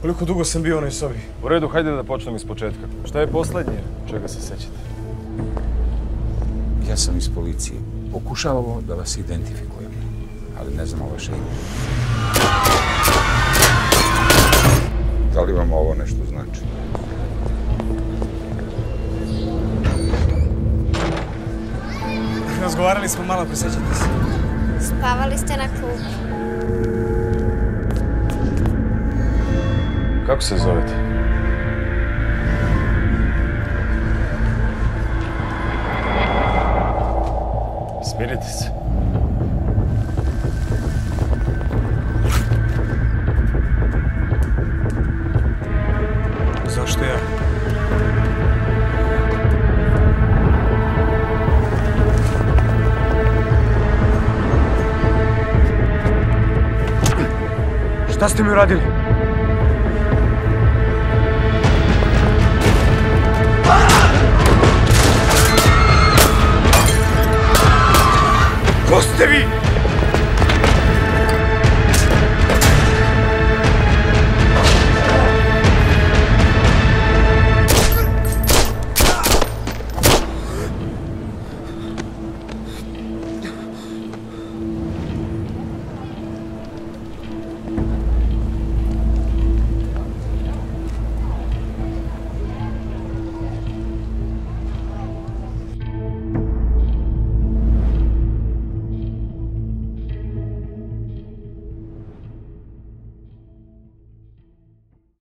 Koliko dugo sam bio u onoj sobi? U redu, hajde da počnem iz početka. Šta je poslednje? Čega se sećate? Ja sam iz policije. Pokušavamo da vas identifikujemo, ali ne znamo vaše ime. Da li vam ovo nešto znači? Razgovarali smo malo, presećate se. Spavali ste na klupi. Kako se zovete? Smirite se. Zašto ja? Šta ste mi uradili? Ko ste vi?